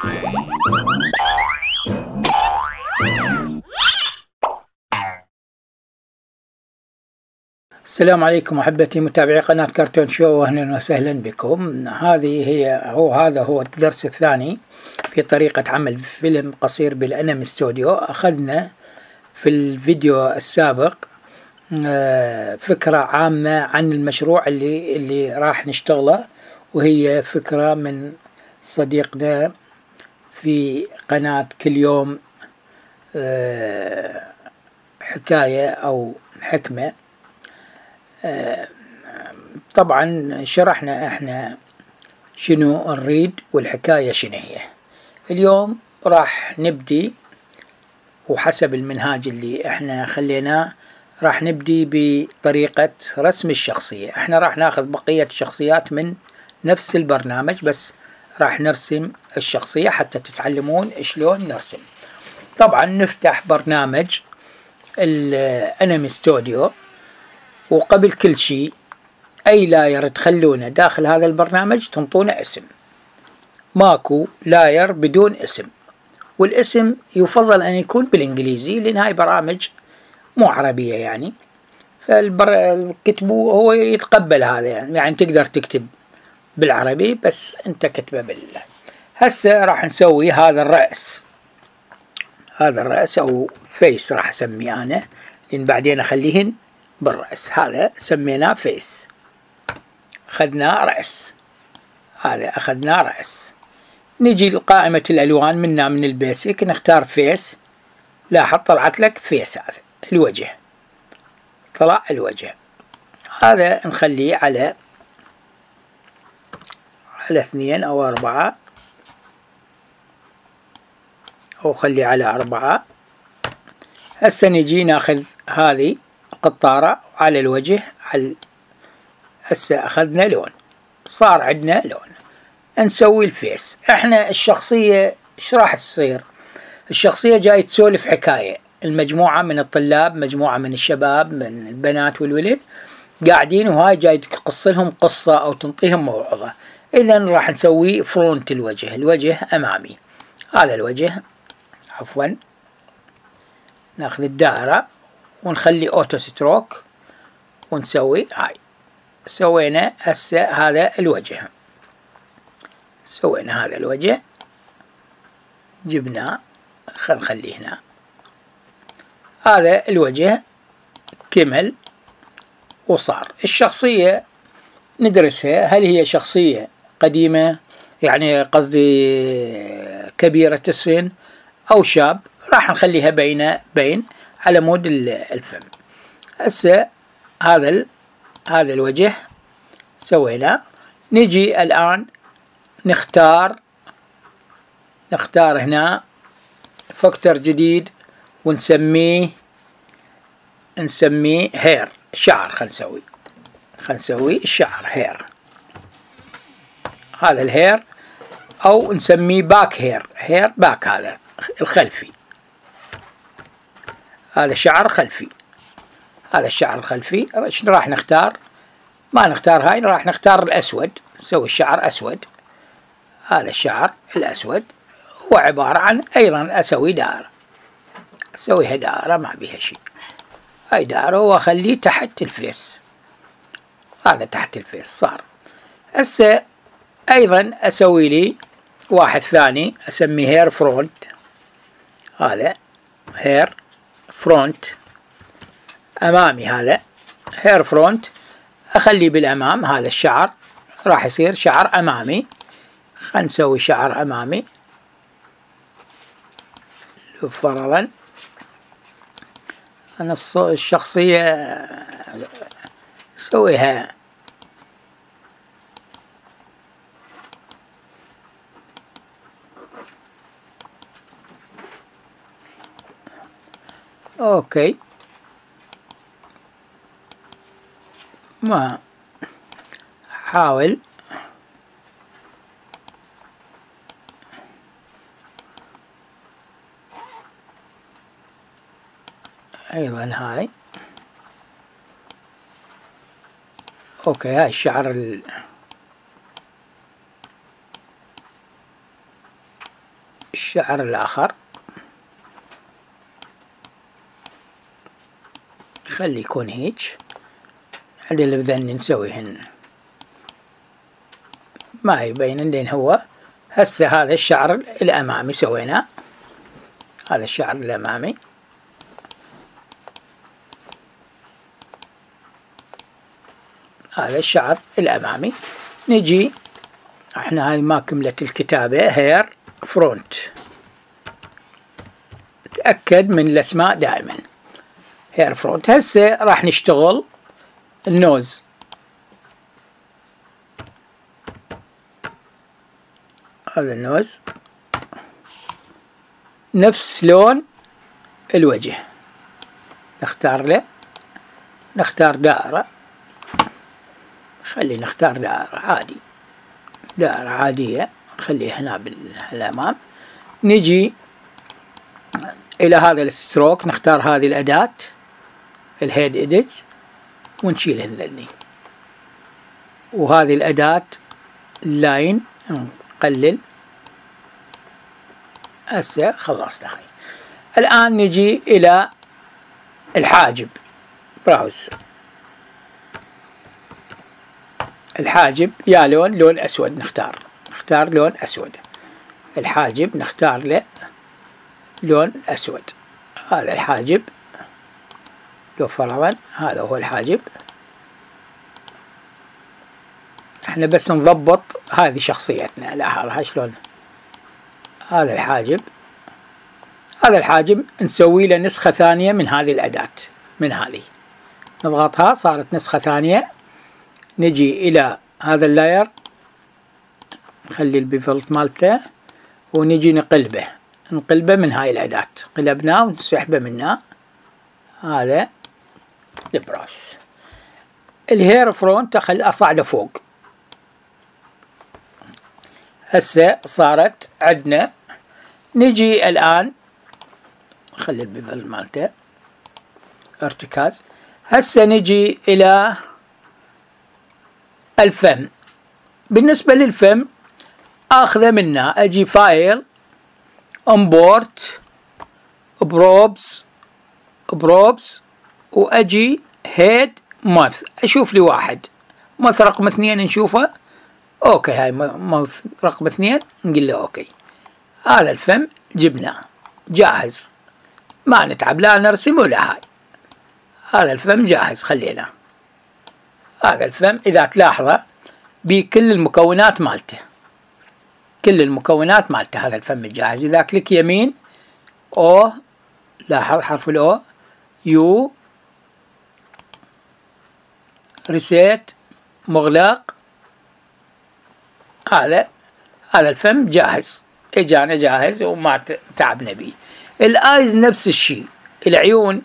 السلام عليكم أحبتي متابعي قناة كرتون شو، أهلا وسهلا بكم. هذا هو الدرس الثاني في طريقة عمل فيلم قصير بالأنمي ستوديو. أخذنا في الفيديو السابق فكرة عامة عن المشروع اللي راح نشتغله، وهي فكرة من صديقنا في قناة كل يوم حكاية أو حكمة. طبعا شرحنا احنا شنو نريد والحكاية شنو هي. اليوم راح نبدي، وحسب المنهاج اللي احنا خليناه راح نبدي بطريقة رسم الشخصية. احنا راح ناخذ بقية الشخصيات من نفس البرنامج، بس راح نرسم الشخصية حتى تتعلمون شلون نرسم. طبعا نفتح برنامج الانمي ستوديو، وقبل كل شيء أي لاير تخلونه داخل هذا البرنامج تنطونه اسم. ماكو لاير بدون اسم، والاسم يفضل أن يكون بالإنجليزي لأن هاي برامج مو عربية يعني، كتبوا هو يتقبل هذا يعني تقدر تكتب بالعربي بس أنت كتبه هسه راح نسوي هذا الرأس أو فيس راح أسميه أنا، لأن بعدين أخليهن بالرأس. هذا سميناه فيس، أخذنا رأس، هذا أخذنا رأس. نجي لقائمة الألوان من البيسك نختار فيس. لاحظ طلعت لك فيس، هذا الوجه، طلع الوجه. هذا نخليه على 2 أو 4، أو خليه على 4. هسه نجي ناخذ هذه قطارة على الوجه. هسه أخذنا لون، صار عندنا لون. نسوي الفيس. احنا الشخصية ايش راح تصير؟ الشخصية جاي تسولف حكاية، المجموعة من الطلاب، مجموعة من الشباب، من البنات والولد قاعدين، وهاي جاي تقص لهم قصة أو تنطيهم موعظة. إذا راح نسوي فرونت الوجه أمامي. هذا الوجه، عفوا ناخذ الدائرة ونخلي أوتو ستروك ونسوي هاي. سوينا هسه هذا الوجه، سوينا هذا الوجه، جبناه نخليه هنا. هذا الوجه كمل وصار. الشخصية ندرسها، هل هي شخصية قديمة يعني قصدي كبيرة السن أو شاب؟ راح نخليها بين على مود الفم. هسه هذا الوجه سوينا. نجي الآن نختار هنا فاكتور جديد ونسميه هير، شعر. خلنا نسوي الشعر هير. هذا الهير، او نسميه باك هير باك، هذا الخلفي. هذا شعر خلفي، هذا الشعر الخلفي. ايش راح نختار؟ ما نختار هاي، راح نختار الاسود. نسوي الشعر اسود. هذا الشعر الاسود هو عبارة عن ايضا اسوي دائرة، اسويها دائرة ما بيها شيء. هاي دائرة واخليه تحت الفيس. هذا تحت الفيس صار. هسه ايضا اسوي لي واحد ثاني اسميه هير فرونت. هذا هير فرونت امامي، هذا هير فرونت اخليه بالامام. هذا الشعر راح يصير شعر امامي. خلينا نسوي شعر امامي فرضا. انا الشخصية سويها اوكي. ما حاول ايضا هاي اوكي. هاي الشعر الشعر الآخر خلي يكون هيج. بعدين اللي بدنا نسويهن ما يبين لين هو. هسه هذا الشعر الأمامي سويناه، هذا الشعر الأمامي. هذا الشعر الأمامي. نجي احنا هاي ما كملت الكتابة. هير فرونت، تأكد من الأسماء دائما. هير فرونت. هسه راح نشتغل النوز. هذا النوز نفس لون الوجه. نختار له، نختار دائرة. خلي نختار دائرة عادي، دائرة عادية نخليها هنا بالأمام. نجي إلى هذا الستروك، نختار هذه الأداة الهيد إيدج ونشيلهن ذني. وهذه الأداة اللاين نقلل. هسه خلصنا هاي. الآن نجي إلى الحاجب. براوز الحاجب يا لون أسود. نختار لون أسود. الحاجب نختار له لون أسود. هذا الحاجب لو فرضا هذا هو الحاجب. احنا بس نضبط هذه شخصيتنا. لاحظها شلون هذا الحاجب. هذا الحاجب نسوي له نسخة ثانية من هذه الأداة، من هذه نضغطها صارت نسخة ثانية. نجي إلى هذا اللاير، نخلي البيفلت مالته ونجي نقلبه من هاي الأداة. قلبناه ونسحبه منه. هذا البراس. الهير فرونت خل أصعده فوق. هسه صارت عندنا. نجي الآن خلي البيفل مالته ارتكاز. هسه نجي إلى الفم. بالنسبة للفم آخذه منه، أجي فايل امبورت بروبس وأجي هيد ماث. أشوف لي واحد ماث رقم 2 نشوفه. أوكي هاي ماث رقم 2 نقول له أوكي. هذا الفم جبناه جاهز، ما نتعب لا نرسم ولا هاي. هذا الفم جاهز خلينا. هذا الفم إذا تلاحظه بكل المكونات مالته، كل المكونات مالته. هذا الفم الجاهز. إذا كليك يمين أو لاحظ حرف الأو يو ريسيت مغلق. هذا الفم جاهز، اجانا جاهز وما تعبنا بيه. الايز نفس الشيء. العيون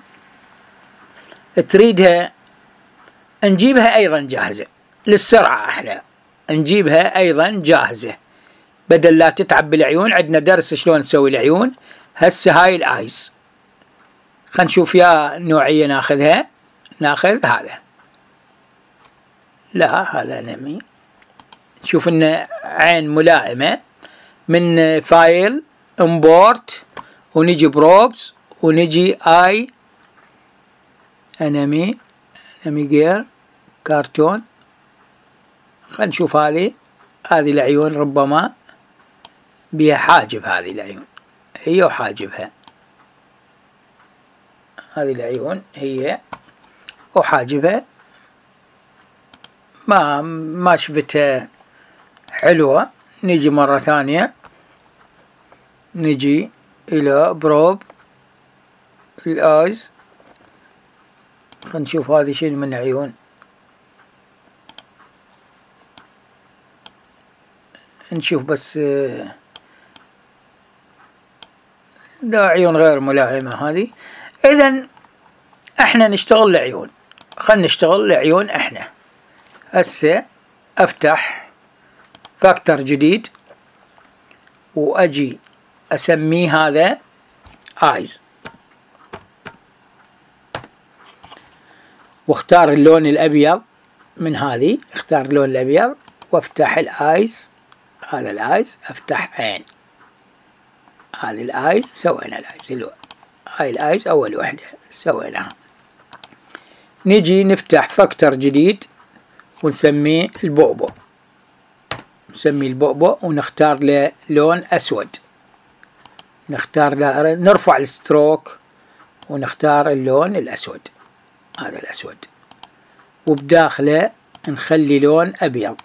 تريدها نجيبها ايضا جاهزة للسرعة. احنا نجيبها ايضا جاهزة بدل لا تتعب بالعيون. عندنا درس شلون نسوي العيون. هسه هاي الايز خلينا نشوف يا نوعية ناخذها. ناخذ هذا، لا هذا نمي. نشوف انه عين ملائمة. من فايل امبورت ونجي بروبس ونجي اي انمي جير كارتون. خلينا نشوف هذه العيون ربما بها حاجب. هذه العيون هي وحاجبها. هذه العيون هي وحاجبها. ما شفتها حلوة. نجي مرة ثانية، نجي إلى بروب الآيز. خلينا نشوف هذه شيء من عيون. نشوف بس لا عيون غير ملائمة هذه. إذن احنا نشتغل العيون. خلينا نشتغل العيون احنا. هسه افتح فاكتور جديد واجي اسميه هذا ايز، واختار اللون الابيض من هذه. اختار اللون الابيض وافتح الايز. هذا الايز افتح عين. هذه الايز سوينا الايز، هاي الايز اول وحدة سويناها. نجي نفتح فاكتور جديد ونسميه البؤبؤ، نسميه البؤبؤ ونختار له لون اسود، نختار دائرة، نرفع الستروك ونختار اللون الاسود، هذا الاسود، وبداخله نخلي لون ابيض،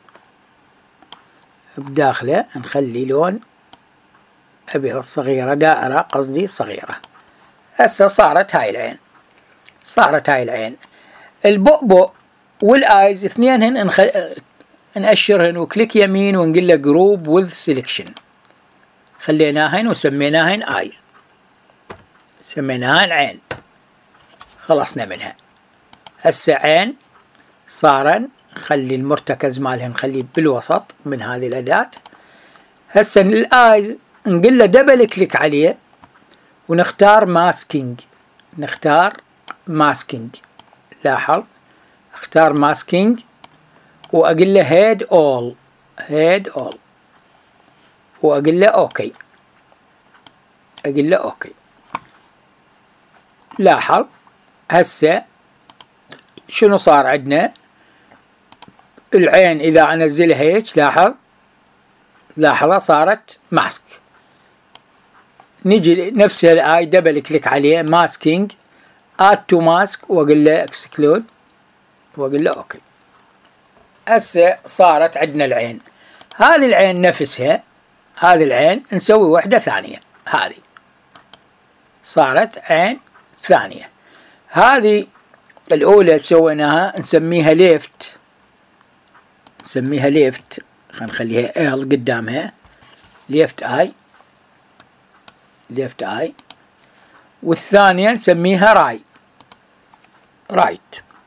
بداخله نخلي لون ابيض صغيرة، دائرة قصدي صغيرة. هسه صارت هاي العين، صارت هاي العين. البؤبؤ والايز اثنينهن نأشرهن وكليك يمين ونقول له جروب وذ سيلكشن، خليناهن وسميناهن ايز، سميناهن عين، خلصنا منها. هسه عين صارن، خلي المرتكز مالهن نخليه بالوسط من هذه الأداة. هسه الايز نقول له دبل كليك عليه ونختار ماسكينج، نختار ماسكينج، لاحظ اختار ماسكينج واقول له هيد اول، هيد اول، واقول له اوكي، اقول له اوكي. لاحظ هسه شنو صار عندنا؟ العين اذا انزلها هيك لاحظ، لاحظها صارت ماسك. نجي نفس الاي دبل كليك عليه ماسكينج اد تو ماسك واقول له اكسكلود واقول له اوكي. هسه صارت عندنا العين، هذه العين نفسها، هذه العين نسوي وحدة ثانية، هذه صارت عين ثانية. هذه الأولى سويناها نسميها ليفت، نسميها ليفت، خلينا نخليها ال قدامها، ليفت اي، ليفت اي. والثانية نسميها راي، رايت،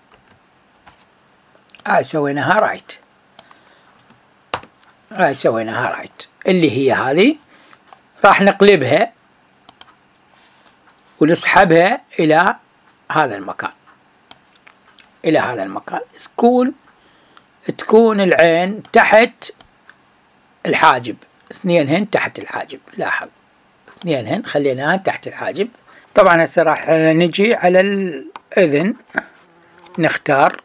هاي سويناها رايت، هاي سويناها رايت، اللي هي هذه راح نقلبها ونسحبها إلى هذا المكان، إلى هذا المكان، تكون العين تحت الحاجب، اثنينهن تحت الحاجب، لاحظ اثنينهن خليناها تحت الحاجب. طبعا هسه راح نجي على الأذن، نختار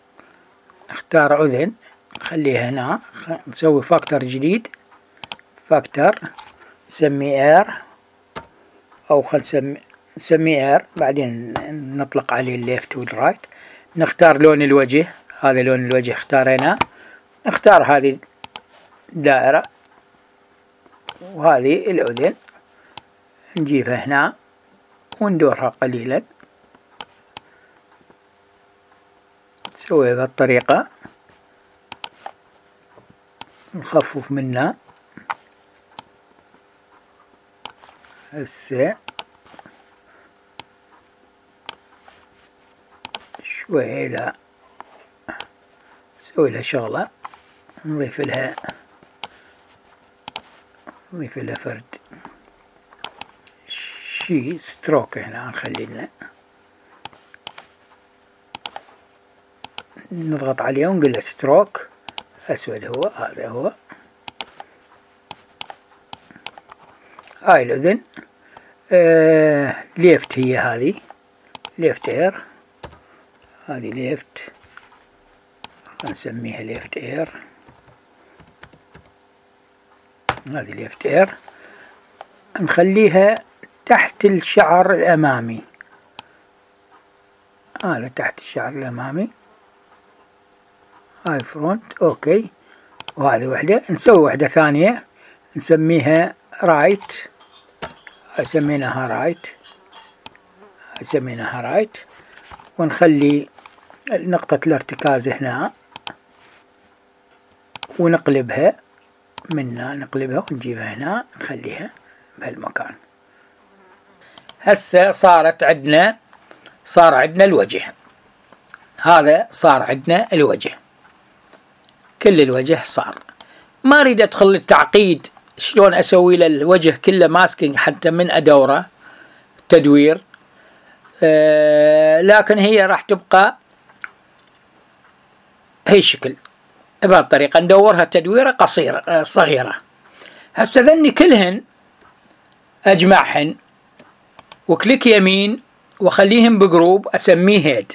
أذن، نخليها هنا، نسوي فاكتور جديد، فاكتور نسميه اير، أو خل نسميه اير، بعدين نطلق عليه الليفت والرايت. نختار لون الوجه، هذا لون الوجه اختاريناه، نختار هذه الدائرة وهذه الأذن، نجيبها هنا وندورها قليلا، نسويها بهالطريقة، نخفف منها. هسه شوي إذا نسوي لها شغلة، نضيف لها فرد شي ستروك هنا، نخلي لنا نضغط عليه ونقول له ستروك أسود، هو هذا هو. هاي الأذن ليفت، هي هذه ليفت اير، هذه ليفت، نسميها ليفت اير، هذه ليفت اير، نخليها تحت الشعر الأمامي، هذا تحت الشعر الأمامي، هاي فرونت اوكي. وهذه وحدة، نسوي وحدة ثانية نسميها رايت، سميناها رايت، سميناها رايت، ونخلي نقطة الارتكاز هنا ونقلبها منها، نقلبها ونجيبها هنا نخليها بهالمكان. هسه صار عندنا الوجه، هذا صار عندنا الوجه، كل الوجه صار. ما اريد ادخل للتعقيد شلون اسوي له الوجه كله ماسكينج حتى من ادوره تدوير، لكن هي راح تبقى هي الشكل بهالطريقة، ندورها تدويرة قصيرة صغيرة. هسه ذني كلهن أجمعهن وكليك يمين وخليهم بجروب أسميه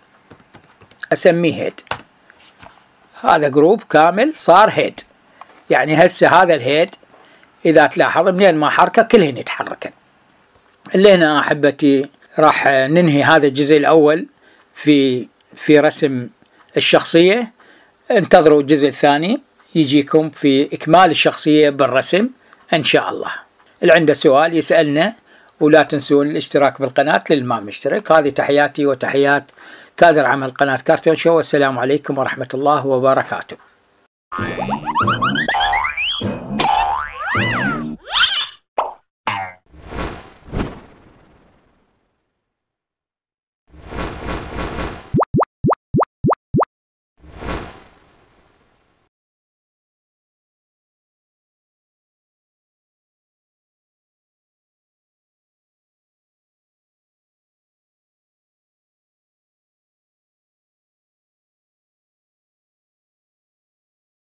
هيد. هذا جروب كامل صار هيد. يعني هسه هذا الهيد إذا تلاحظ منين ما حركة كلهن يتحركن. اللي هنا أحبتي راح ننهي هذا الجزء الأول في رسم الشخصية. انتظروا الجزء الثاني يجيكم في إكمال الشخصية بالرسم إن شاء الله. اللي عنده سؤال يسألنا، ولا تنسون الاشتراك بالقناة للي ما مشترك. هذه تحياتي وتحيات كادر عمل قناة كارتون شو، والسلام عليكم ورحمة الله وبركاته.